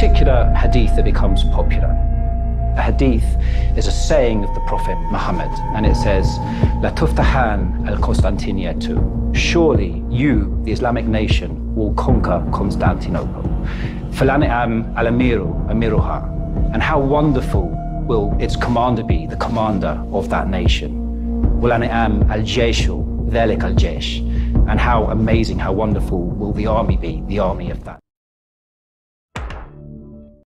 particular hadith that becomes popular. A hadith is a saying of the Prophet Muhammad, and it says, "La tuftahan al-Constantiniyatu." Surely you, the Islamic nation, will conquer Constantinople. "Falani'am al-amiru amiruha." And how wonderful will its commander be, the commander of that nation. "Walani'am al-jayshu dhalik al-jaysh." And how amazing, how wonderful will the army be, the army of that.